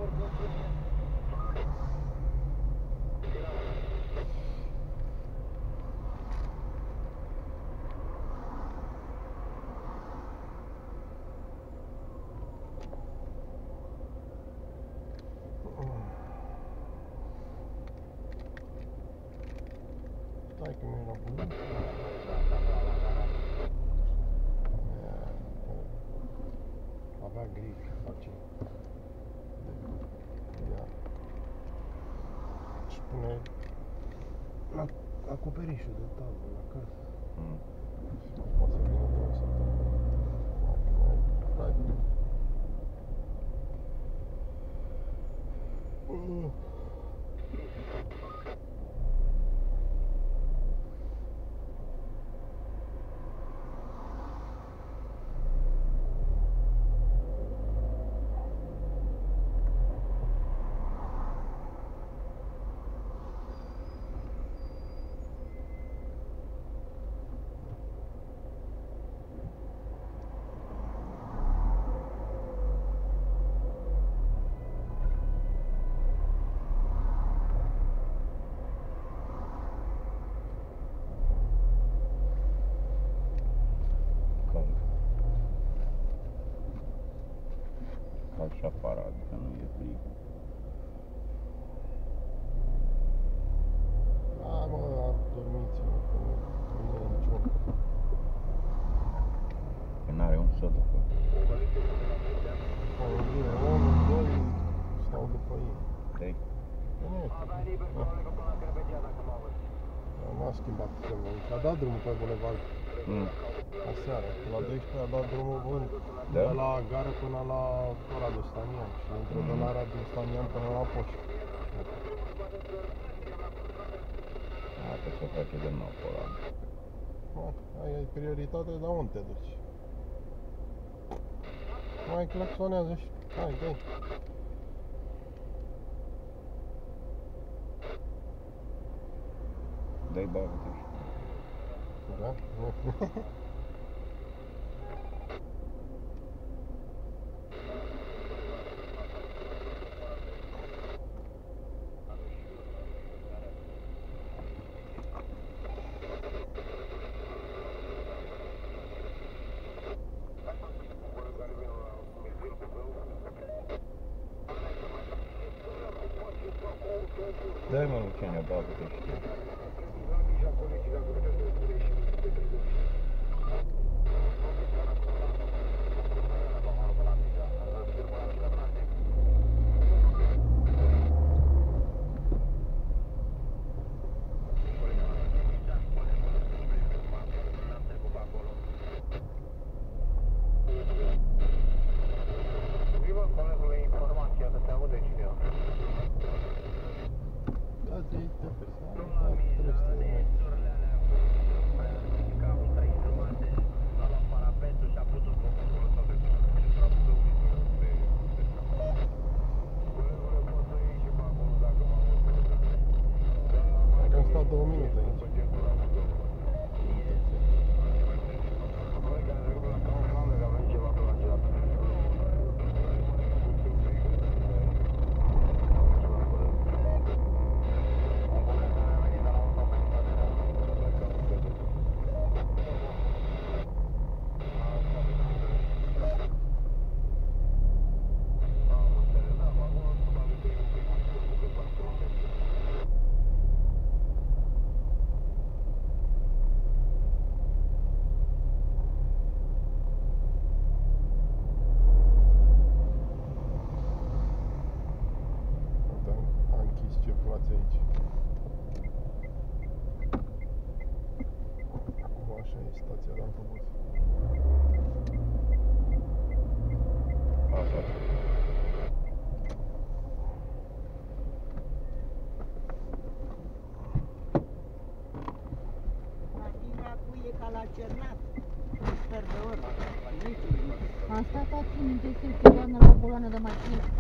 Stai că nu era bun. Avea grip și face. Ia. Și pune la acoperișul de tablă la casă. Și nu poate să vină 2 săptămâni. Hai. Și afară, adică nu e frig. Da, mă, dormiți-mă, că nu e niciun. Că n-are un să ducă. Bine, 1, 2 stau după ei. Deci? N-a schimbat semnul, a dat drumul pe bulevard aseară. La 12 a dat drumul de la gară până la Radu Stanian și intră de la Radu Stanian până la poștă. Asta se face de nou pe ăla. Ai prioritate, dar unde te duci? Mai claxonează și... Hai, dai! Dă-i bavă-te. Da? Dai mă, Luciane, bavă-te și tu. Am stat acum de doamnă la boloană de magie.